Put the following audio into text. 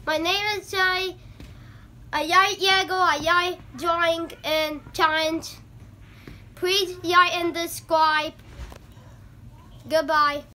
My name is Sully. I drawing in challenge. Please and subscribe. Goodbye.